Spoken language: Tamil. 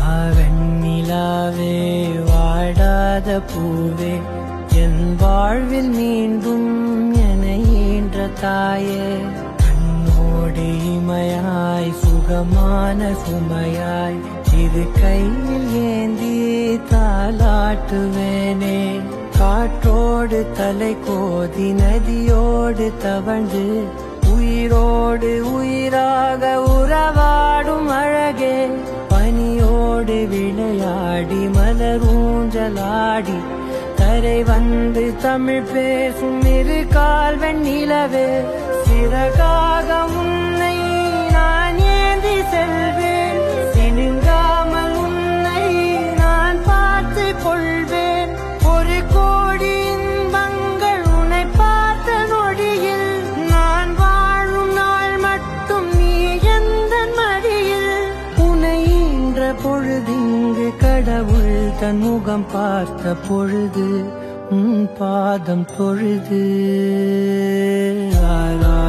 வெண்ணிலாவே வாடாத பூவே என் வாழ்வில் மீண்டும் என ஈன்ற தாயே கண்ணோடு இமையாய் சுகமான சுமையாய் இரு கையில் ஏந்தி தாலாட்டுவேனே காற்றோடு தலை கோதி நதியோடு தவழ்ந்து உயிரோடு உயிராக உறவாடும் அழகே பனியோடு விளையாடி மலரூஞ்சலாடி கரை வந்து தமிழ் பேசும் இரு கால் வெண்ணிலவே சிறகாக உன்னை நான் ஏந்தி செல்வேன் சினுங்காமல் உன்னை நான் பார்த்து கொள்வேன் ஒரு கோடி இன்பங்கள் உன்னை பார்த்த நொடியில் நான் வாழும் நாள் மட்டும் நீ எந்த மடியில் உன்னை ஈன்ற பொழுதிங்கு கடவுள் தன் முகம் பார்த்த பொழுது உன் பாதம் தொழுது